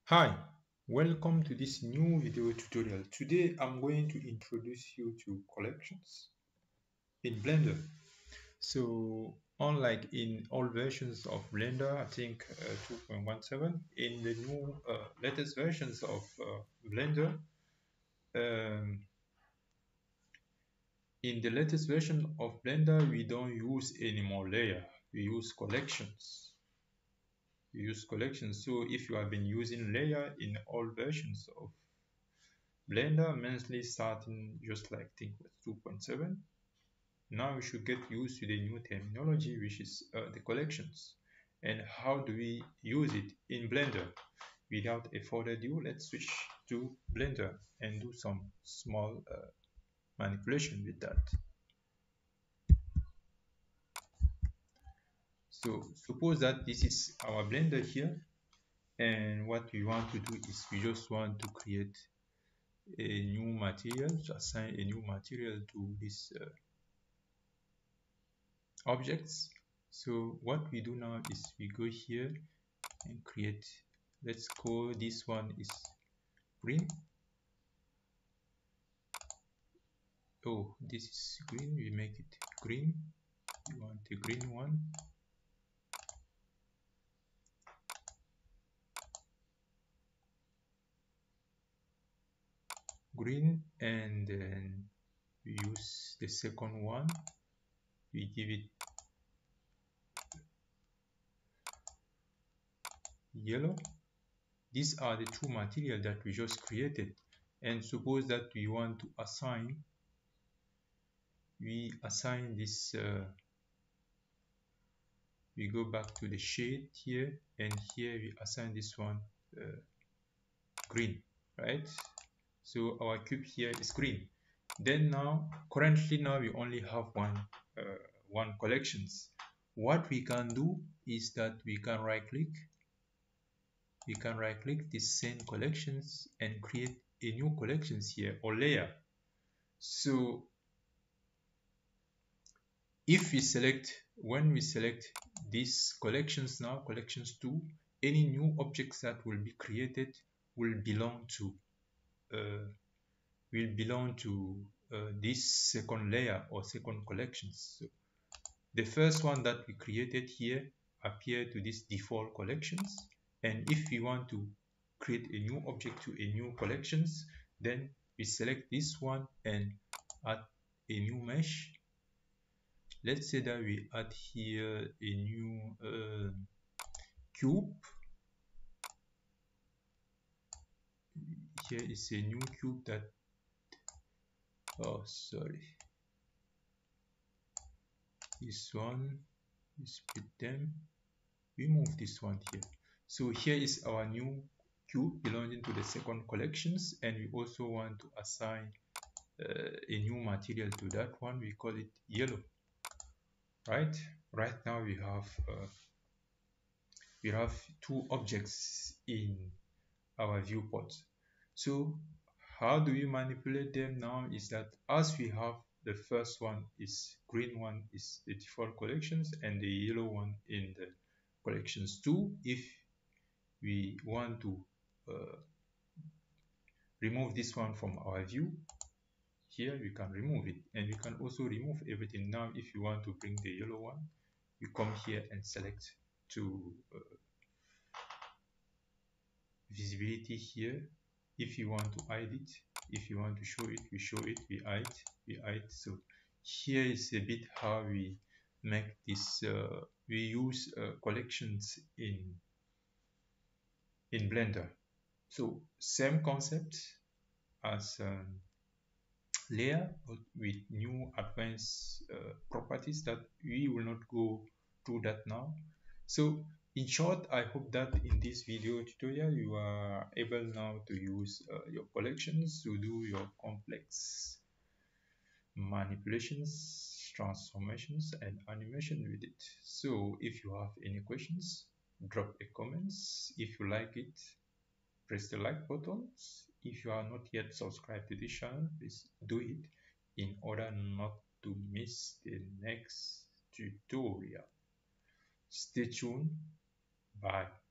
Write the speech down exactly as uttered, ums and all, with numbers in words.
Hi, welcome to this new video tutorial. Today I'm going to introduce you to collections in Blender. So unlike in all versions of Blender, I think uh, two point seventeen, in the new uh, latest versions of uh, Blender, um, in the latest version of Blender, we don't use any more layer, we use collections. We use collections. So if you have been using layer in all versions of Blender, mainly starting just like think with two point seven. Now we should get used to the new terminology, which is uh, the collections. And how do we use it in Blender? Without a further ado, let's switch to Blender and do some small uh, manipulation with that. So suppose that this is our Blender here, and what we want to do is we just want to create a new material, to assign a new material to this uh, objects. So what we do now is we go here and create, let's call this one is green. Oh, this is green, we make it green. We want the green one. Green, and then we use the second one, we give it yellow. These are the two materials that we just created, and suppose that we want to assign, we assign this uh, we go back to the shade here, and here we assign this one uh, green, right? So our cube here is green. Then now currently now we only have one uh, one collections. What we can do is that we can right click we can right click this same collections and create a new collections here, or layer. So if we select, when we select these collections now, collections two, any new objects that will be created will belong to uh, will belong to uh, this second layer or second collections. So the first one that we created here appear to this default collections, and if we want to create a new object to a new collections, then we select this one and add a new mesh. Let's say that we add here a new uh, cube. Here is a new cube that, oh sorry, this one, we split them, we move this one here. So here is our new cube belonging to the second collections, and we also want to assign uh, a new material to that one. We call it yellow. Right right now we have uh, we have two objects in our viewport. So how do we manipulate them now is that, as we have the first one is green one is the default collections, and the yellow one in the collections two, if we want to uh, remove this one from our view, here we can remove it, and we can also remove everything. Now if you want to bring the yellow one, you come here and select to uh, visibility here. If you want to hide it, if you want to show it, we show it, we hide, we hide. So here is a bit how we make this uh, we use uh, collections in in Blender. So same concept as um, layer, but with new advanced uh, properties that we will not go through that now. So in short, I hope that in this video tutorial you are able now to use uh, your collections to do your complex manipulations, transformations, and animation with it. So if you have any questions, drop a comments. If you like it, press the like button. If you are not yet subscribed to this channel, please do it in order not to miss the next tutorial. Stay tuned. Bye.